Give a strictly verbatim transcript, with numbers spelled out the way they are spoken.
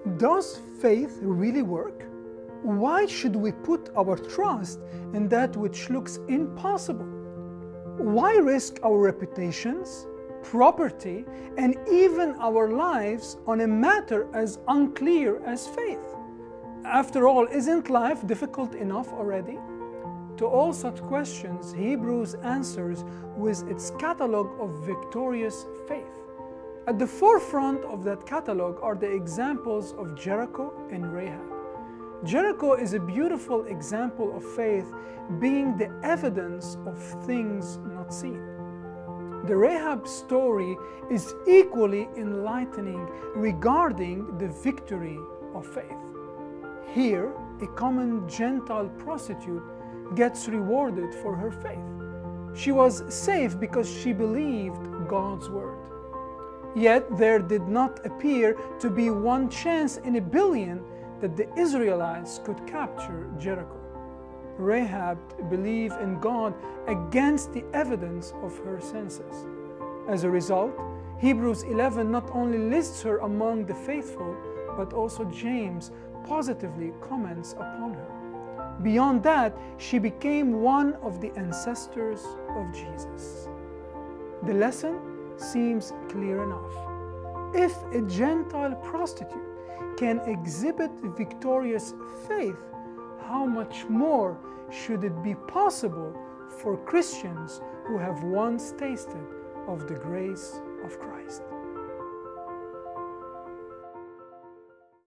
Does faith really work? Why should we put our trust in that which looks impossible? Why risk our reputations, property, and even our lives on a matter as unclear as faith? After all, isn't life difficult enough already? To all such questions, Hebrews answers with its catalog of victorious faith. At the forefront of that catalog are the examples of Jericho and Rahab. Jericho is a beautiful example of faith being the evidence of things not seen. The Rahab story is equally enlightening regarding the victory of faith. Here, a common Gentile prostitute gets rewarded for her faith. She was safe because she believed God's word. Yet there did not appear to be one chance in a billion that the Israelites could capture Jericho. Rahab believed in God against the evidence of her senses. As a result, Hebrews eleven not only lists her among the faithful, but also James positively comments upon her. Beyond that, she became one of the ancestors of Jesus. The lesson seems clear enough. If a Gentile prostitute can exhibit victorious faith, how much more should it be possible for Christians who have once tasted of the grace of Christ?